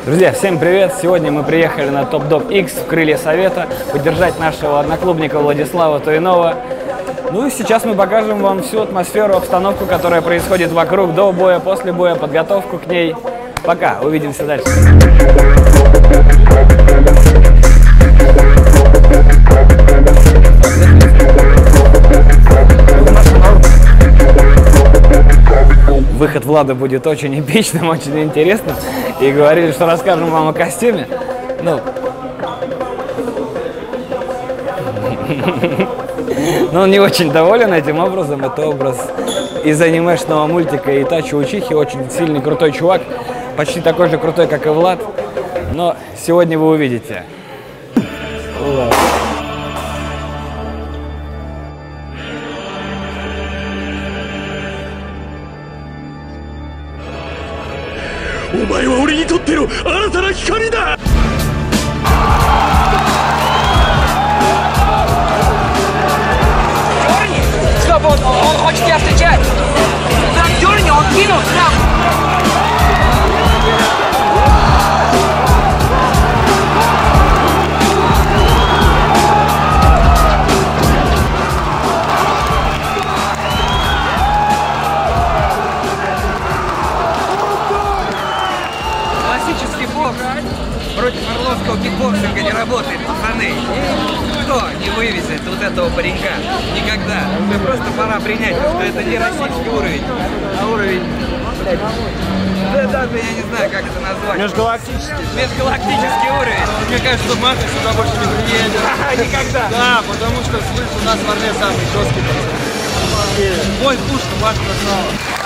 Друзья, всем привет! Сегодня мы приехали на Топ-Доп X в Крылья Совета поддержать нашего одноклубника Владислава Туйнова. Ну и сейчас мы покажем вам всю атмосферу, обстановку, которая происходит вокруг, до боя, после боя, подготовку к ней. Пока, увидимся дальше. Выход Влада будет очень эпичным, очень интересным. И говорили, что расскажем вам о костюме. Ну, но он не очень доволен этим образом. Это образ из анимешного мультика Итачи Учихи. Очень сильный, крутой чувак. Почти такой же крутой, как и Влад. Но сегодня вы увидите. Влад. お前は俺にとっての新たな光だ。Стоп, он хочет тебя встречать. Да, дерни, он кинул сюда. Против орловского кикбоксинга не работает, пацаны. Никто не вывезет вот этого паренька. Никогда. Уже просто пора принять, что это не российский уровень, а уровень, блядь, да даже я не знаю, как это назвать. Межгалактический. Межгалактический уровень. Мне кажется, что Маха сюда больше не приедет. Никогда. Да, потому что слышь, у нас в Орле самый жесткий пацан. Бой пушка, Маха красава.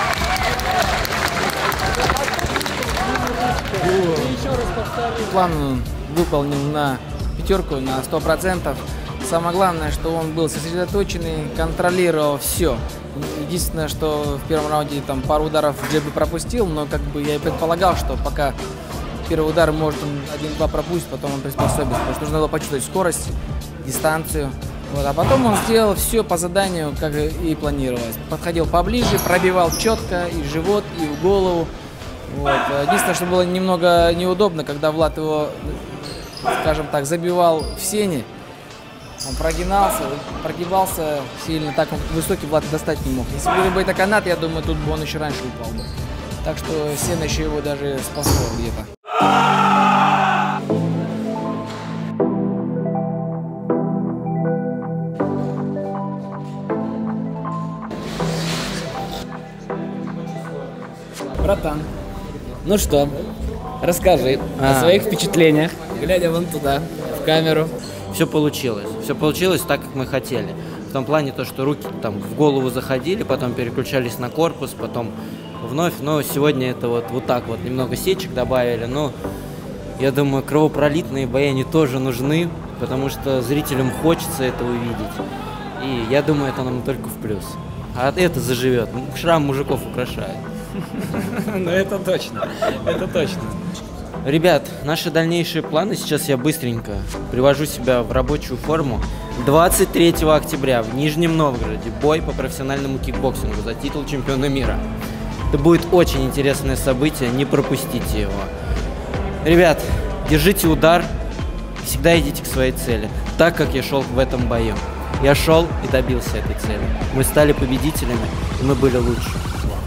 План выполнен на пятерку, на 100%. Самое главное, что он был сосредоточенный, контролировал все. Единственное, что в первом раунде там пару ударов Джеби пропустил, но как бы я и предполагал, что пока первый удар, может, он 1-2 пропустит, потом он приспособится, потому что нужно было почувствовать скорость, дистанцию. Вот. А потом он сделал все по заданию, как и планировалось. Подходил поближе, пробивал четко и в живот, и в голову. Вот. Единственное, что было немного неудобно, когда Влад его, скажем так, забивал в сене, он прогибался сильно, так он высокий Влад достать не мог. Если был бы это канат, я думаю, тут бы он еще раньше упал бы. Так что сено еще его даже спасло где-то. Братан, ну что, расскажи о своих впечатлениях, глядя вон туда, в камеру. Все получилось так, как мы хотели. В том плане, то, что руки там в голову заходили, потом переключались на корпус, потом вновь. Но сегодня это вот так вот, немного сечек добавили. Но я думаю, кровопролитные бои, они тоже нужны, потому что зрителям хочется это увидеть. И я думаю, это нам только в плюс. А это заживет. Шрам мужиков украшает. Ну это точно, это точно. Ребят, наши дальнейшие планы, сейчас я быстренько привожу себя в рабочую форму. 23 октября в Нижнем Новгороде бой по профессиональному кикбоксингу за титул чемпиона мира. Это будет очень интересное событие, не пропустите его. Ребят, держите удар, всегда идите к своей цели, так как я шел в этом бою. Я шел и добился этой цели. Мы стали победителями, и мы были лучше.